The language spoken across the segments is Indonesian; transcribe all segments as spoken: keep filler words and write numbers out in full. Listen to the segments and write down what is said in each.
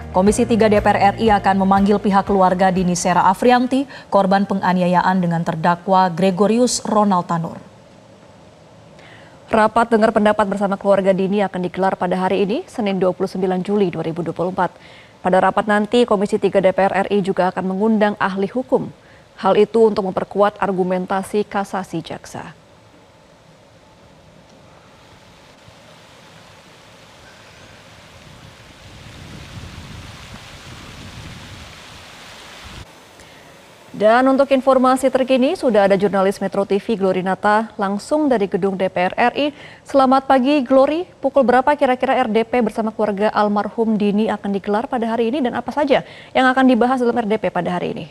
Komisi tiga D P R R I akan memanggil pihak keluarga Dini Sera Afrianti, korban penganiayaan dengan terdakwa Gregorius Ronald Tanur. Rapat dengar pendapat bersama keluarga Dini akan digelar pada hari ini, Senin dua puluh sembilan Juli dua ribu dua puluh empat. Pada rapat nanti, Komisi tiga D P R R I juga akan mengundang ahli hukum. Hal itu untuk memperkuat argumentasi kasasi jaksa. Dan untuk informasi terkini, sudah ada jurnalis Metro T V Glorinata langsung dari gedung D P R R I. Selamat pagi Glory, pukul berapa kira-kira R D P bersama keluarga almarhum Dini akan digelar pada hari ini dan apa saja yang akan dibahas dalam R D P pada hari ini?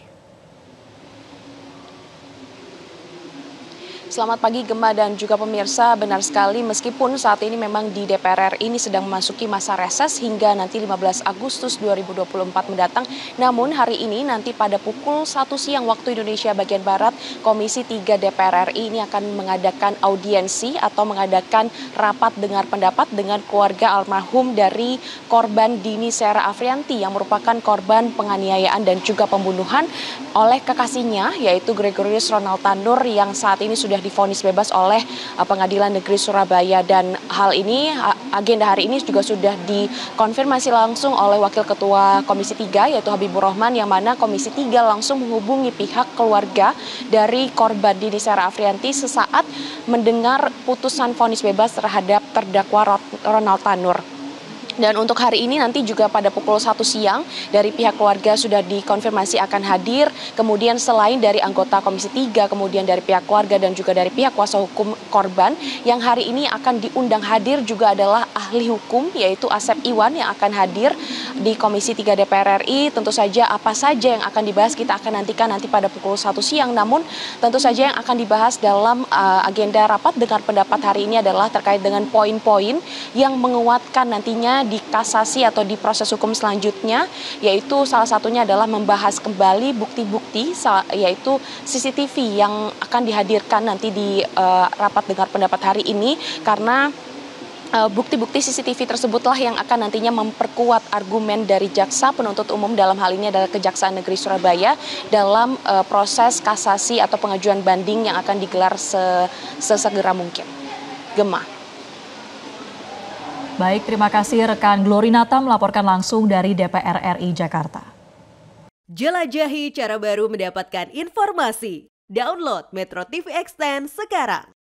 Selamat pagi Gemma dan juga pemirsa, benar sekali meskipun saat ini memang di D P R R I ini sedang memasuki masa reses hingga nanti lima belas Agustus dua ribu dua puluh empat mendatang. Namun hari ini nanti pada pukul satu siang waktu Indonesia bagian Barat, Komisi tiga D P R R I ini akan mengadakan audiensi atau mengadakan rapat dengar pendapat dengan keluarga almarhum dari korban Dini Sera Afrianti yang merupakan korban penganiayaan dan juga pembunuhan oleh kekasihnya yaitu Gregorius Ronald Tanur yang saat ini sudah divonis bebas oleh Pengadilan Negeri Surabaya. Dan hal ini, agenda hari ini juga sudah dikonfirmasi langsung oleh Wakil Ketua Komisi tiga yaitu Habibur Rahman, yang mana Komisi tiga langsung menghubungi pihak keluarga dari korban Dini Sera Afrianti sesaat mendengar putusan vonis bebas terhadap terdakwa Ronald Tanur. Dan untuk hari ini nanti juga pada pukul satu siang dari pihak keluarga sudah dikonfirmasi akan hadir. Kemudian selain dari anggota Komisi tiga, kemudian dari pihak keluarga dan juga dari pihak kuasa hukum korban, yang hari ini akan diundang hadir juga adalah ahli hukum yaitu Asep Iwan yang akan hadir di Komisi tiga D P R R I. Tentu saja apa saja yang akan dibahas kita akan nantikan nanti pada pukul satu siang. Namun tentu saja yang akan dibahas dalam uh, agenda rapat dengar pendapat hari ini adalah terkait dengan poin-poin yang menguatkan nantinya di kasasi atau di proses hukum selanjutnya, yaitu salah satunya adalah membahas kembali bukti-bukti yaitu C C T V yang akan dihadirkan nanti di uh, rapat dengar pendapat hari ini, karena bukti-bukti C C T V tersebutlah yang akan nantinya memperkuat argumen dari jaksa penuntut umum, dalam hal ini adalah Kejaksaan Negeri Surabaya, dalam uh, proses kasasi atau pengajuan banding yang akan digelar sesegera mungkin. Gemma. Baik, terima kasih rekan Glorinata melaporkan langsung dari D P R R I Jakarta. Jelajahi cara baru mendapatkan informasi. Download Metro T V Extend sekarang.